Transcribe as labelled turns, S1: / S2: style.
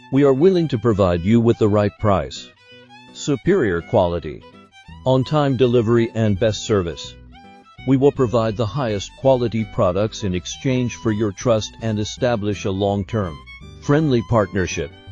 S1: We are willing to provide you with the right price, superior quality, on-time delivery and best service. We will provide the highest quality products in exchange for your trust and establish a long-term, friendly partnership.